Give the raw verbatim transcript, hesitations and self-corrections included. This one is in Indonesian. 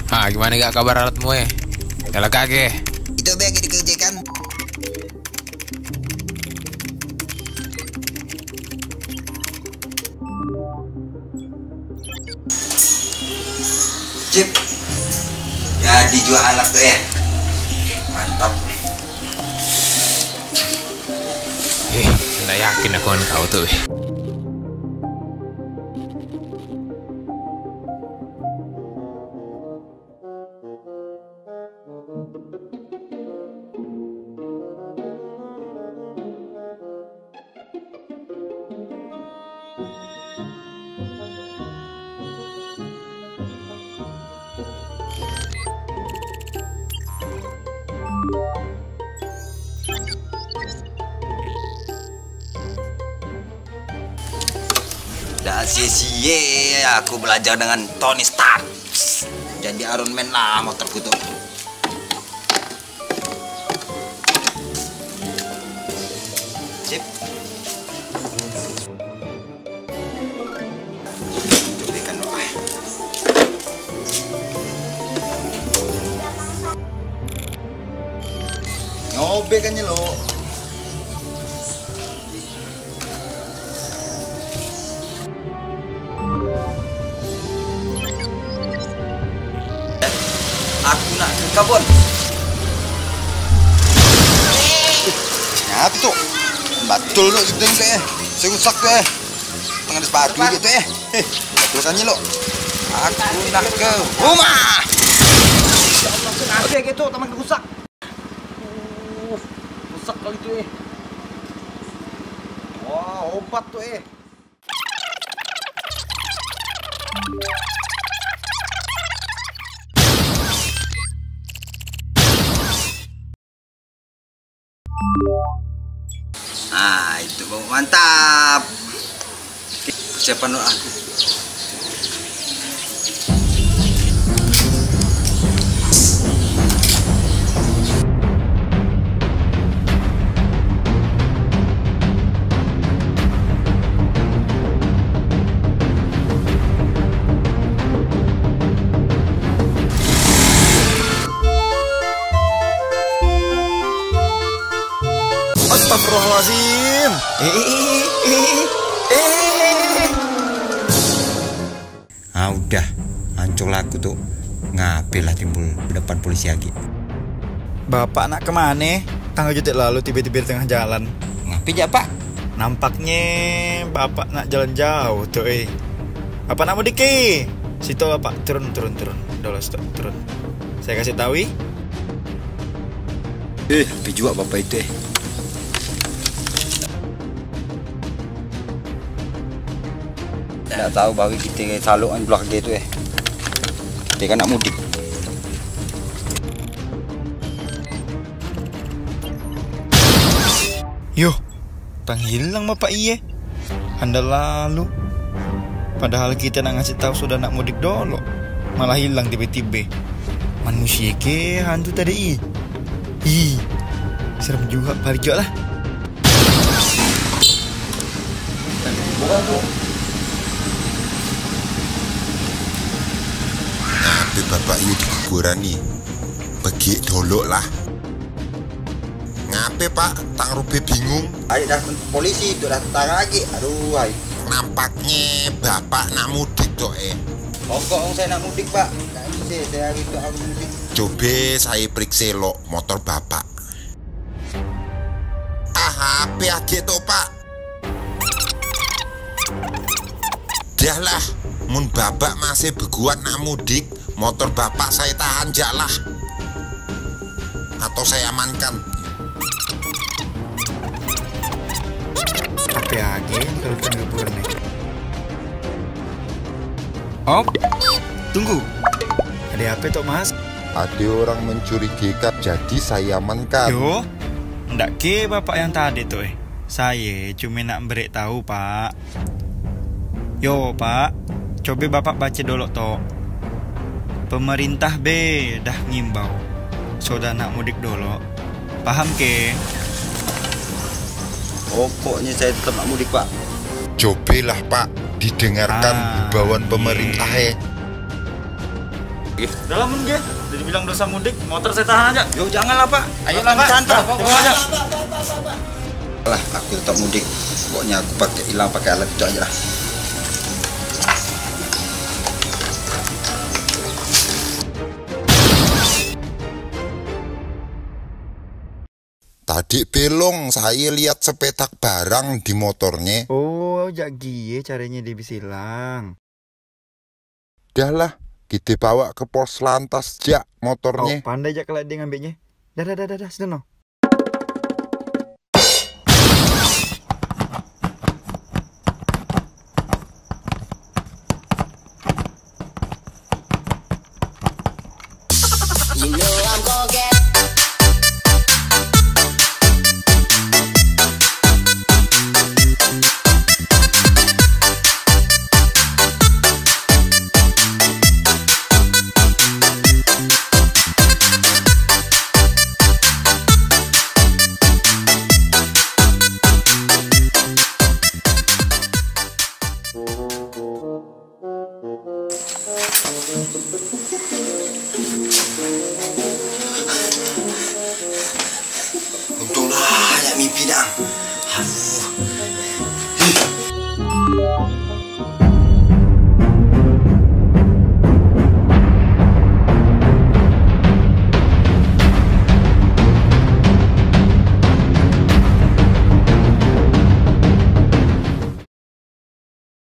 Ah, gimana gak kabar alatmu eh? Kalau kage. Itu be lagi dikerjakan. Cip. Jadi jual alat tuh ya. Mantap. Eh, nggak yakin aku dengan kau tuh. Dah sia-sia aku belajar dengan Tony Stark. Jadi Iron Man lah motorku tuh. Sip. Cobakan dulu. Ngobekannya lo. Aku nak ke kabon. Apa tuh? Betul lo sedang tuh eh. Saya rusak tuh eh. Tengah sepatu gitu eh. Eh, betulkannya lo. Aku nak ke rumah. Ya Allah, kenapa gitu teman rusak? Uh, rusak kali tuh eh. Wah, obat tuh eh. Ah, itu mantap. Persiapan doa aku. Astagfirullahaladzim. Eh, eh, eh, eh. Ah udah, hancur aku tuh. Ngapain lah timbul di depan polisi lagi. Bapak nak kemana? Tanggal jutik lalu tiba-tiba di tengah jalan. Ngapain ya pak? Nampaknya bapak nak jalan jauh tuh eh. Bapak nak mudik ke? Situ bapak turun turun turun. Dulu stop turun. Saya kasih tahu. Eh, juga bapak itu eh. Tidak tahu bahwa kita salukan belakang gitu eh. Kita kan nak mudik. Yo, tang hilang bapak iya. Anda lalu. Padahal kita nak ngasih tahu sudah nak mudik dulu. Malah hilang tiba-tiba. Manusia ke hantu tadi i. Ih, serem juga balik lah. Ngapain bapak ini di kuburan nih? Pergi dulu lah. Ngapain pak? Tak rupi bingung. Ayo dah polisi itu dah datang lagi. Aduh, ayo. Nampaknya bapak nak mudik tuh eh. Pokok saya nak mudik pak. Tak bisa saya hari itu aku mudik. Coba saya periksa lo motor bapak. Ah, H P aja tuh pak. Dah lah, mun bapak masih beguan nak mudik, motor bapak saya tahan jalah. Atau saya amankan. Apa lagi kalau kita liburan nih? Op, tunggu. Ada apa tuh mas? Ada orang mencurigakan, jadi saya amankan. Yo, ndak ke bapak yang tadi tuh eh. Saya cuma nak beri tahu pak. Yo pak, coba bapak baca dulu toh. Pemerintah B dah ngimbau sudah nak mudik dulu. Paham ke? Pokoknya saya tetap nak mudik pak. Cobalah pak, didengarkan Ah, himbauan iya. pemerintah eh. Dalam mun ge, udah dibilang dosa mudik, motor saya tahan aja. Yo janganlah Pak, ayolah Pak, santai. bawa aja. Lah aku tetap mudik, pokoknya aku pakai hilang pakai alat itu aja lah. Tadi belong saya lihat sepetak barang di motornya. Oh, jak gie caranya dia bisa hilang. Dah lah, kita bawa ke pos lantas jak Oh, motornya. pandai jak kalau dia ngambilnya. Dah dah dah dah, dah, sudah no.